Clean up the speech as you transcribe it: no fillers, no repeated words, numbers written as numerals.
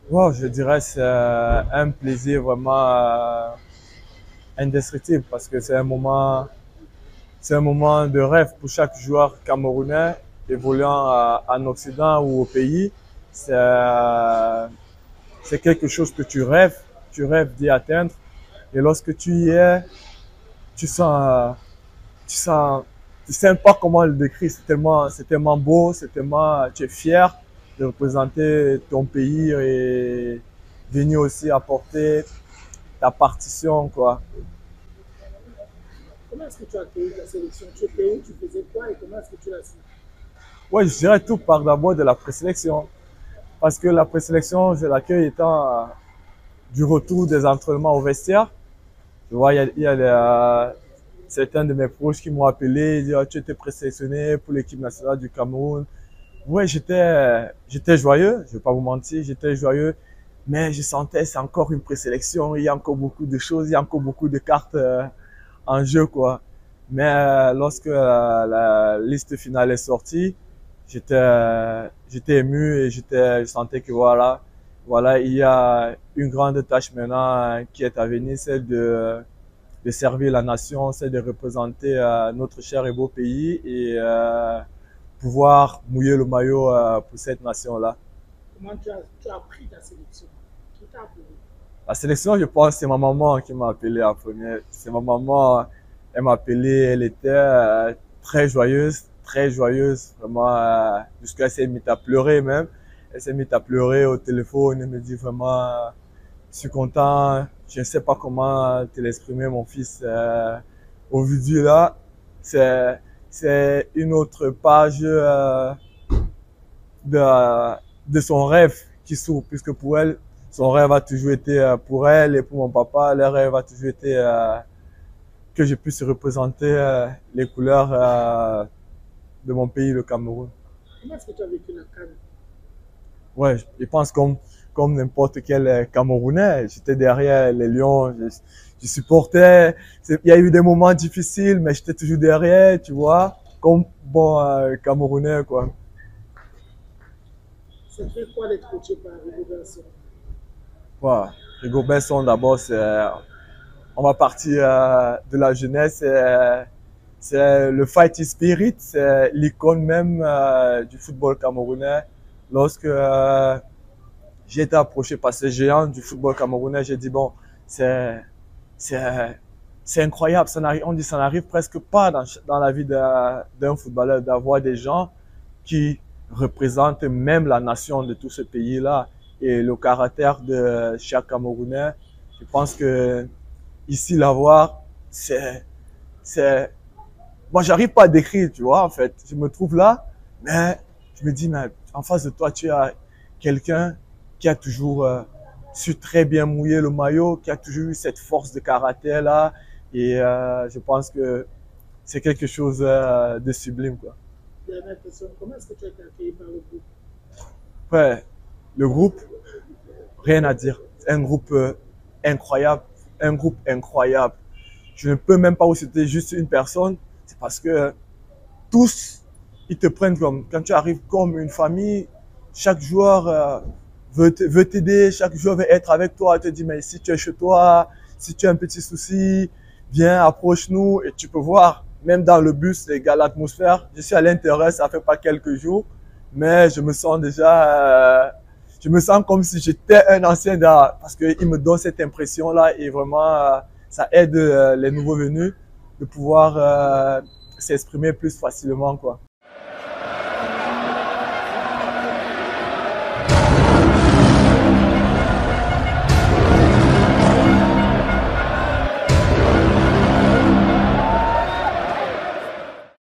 Wow, je dirais que c'est un plaisir vraiment indescriptible parce que c'est un moment de rêve pour chaque joueur camerounais évoluant en Occident ou au pays. C'est c'est quelque chose que tu rêves d'y atteindre. Et lorsque tu y es, tu sens, tu sens, tu sais pas comment le décrire. C'est tellement beau, c'est tellement, tu es fier de représenter ton pays et venir aussi apporter ta partition, quoi. Comment est-ce que tu as accueilli ta sélection? Tu étais où? Tu faisais quoi et comment est-ce que tu l'as su? Ouais, je dirais tout part d'abord de la présélection. Parce que la présélection, je l'accueille étant du retour des entraînements au vestiaire. Tu vois, il y a certains de mes proches qui m'ont appelé, ils disent, ah, tu étais présélectionné pour l'équipe nationale du Cameroun. Ouais, j'étais joyeux, je vais pas vous mentir, j'étais joyeux, mais je sentais c'est encore une présélection, il y a encore beaucoup de choses, il y a encore beaucoup de cartes en jeu, quoi. Mais lorsque la liste finale est sortie, j'étais ému et je sentais que voilà, il y a une grande tâche maintenant qui est à venir, celle de servir la nation, celle de représenter notre cher et beau pays et pouvoir mouiller le maillot pour cette nation-là. Comment tu as pris ta sélection? Qui t'a appelé? La sélection, je pense, c'est ma maman qui m'a appelé en premier. C'est ma maman, elle m'a appelé, elle était très joyeuse, vraiment, jusqu'à elle s'est mise à pleurer même. Elle s'est mise à pleurer au téléphone, elle me dit vraiment, je suis content, je ne sais pas comment te l'exprimer, mon fils. Au vu du là, c'est, c'est une autre page de, de son rêve qui s'ouvre, puisque pour elle, son rêve a toujours été pour elle et pour mon papa, leur rêve a toujours été que je puisse représenter les couleurs de mon pays, le Cameroun. Comment est-ce que tu as vécu la canne? Ouais, je pense comme n'importe quel Camerounais, j'étais derrière les Lions, je supportais. Il y a eu des moments difficiles, mais j'étais toujours derrière, tu vois, comme bon Camerounais, quoi. Ça fait quoi d'être coaché par Rigo Vincent? Voilà. Rigo Besson, d'abord, on va partir de la jeunesse. C'est le fighting spirit, c'est l'icône même du football camerounais. Lorsque j'ai été approché par ces géants du football camerounais, j'ai dit bon, c'est c'est c'est incroyable. On dit ça n'arrive presque pas dans la vie d'un footballeur d'avoir des gens qui représentent même la nation de tout ce pays-là et le caractère de chaque Camerounais. Je pense que ici l'avoir, c'est moi j'arrive pas à décrire, tu vois, en fait. Je me trouve là, mais je me dis, mais en face de toi, tu as quelqu'un qui a toujours su très bien mouiller le maillot, qui a toujours eu cette force de caractère là, et je pense que c'est quelque chose de sublime, quoi. Dernière question, comment est-ce que tu as été accueilli par le groupe? Ouais, le groupe, rien à dire. Un groupe incroyable, un groupe incroyable. Je ne peux même pas vous citer juste une personne, c'est parce que tous, ils te prennent comme, quand tu arrives comme une famille, chaque joueur veut t'aider, chaque joueur veut être avec toi, te dit, mais si tu es chez toi, si tu as un petit souci, viens, approche-nous, et tu peux voir, même dans le bus, les gars, l'atmosphère, je suis à l'intérieur, ça fait pas quelques jours, mais je me sens déjà, je me sens comme si j'étais un ancien parce qu'il me donne cette impression-là, et vraiment, ça aide les nouveaux venus de pouvoir s'exprimer plus facilement, quoi.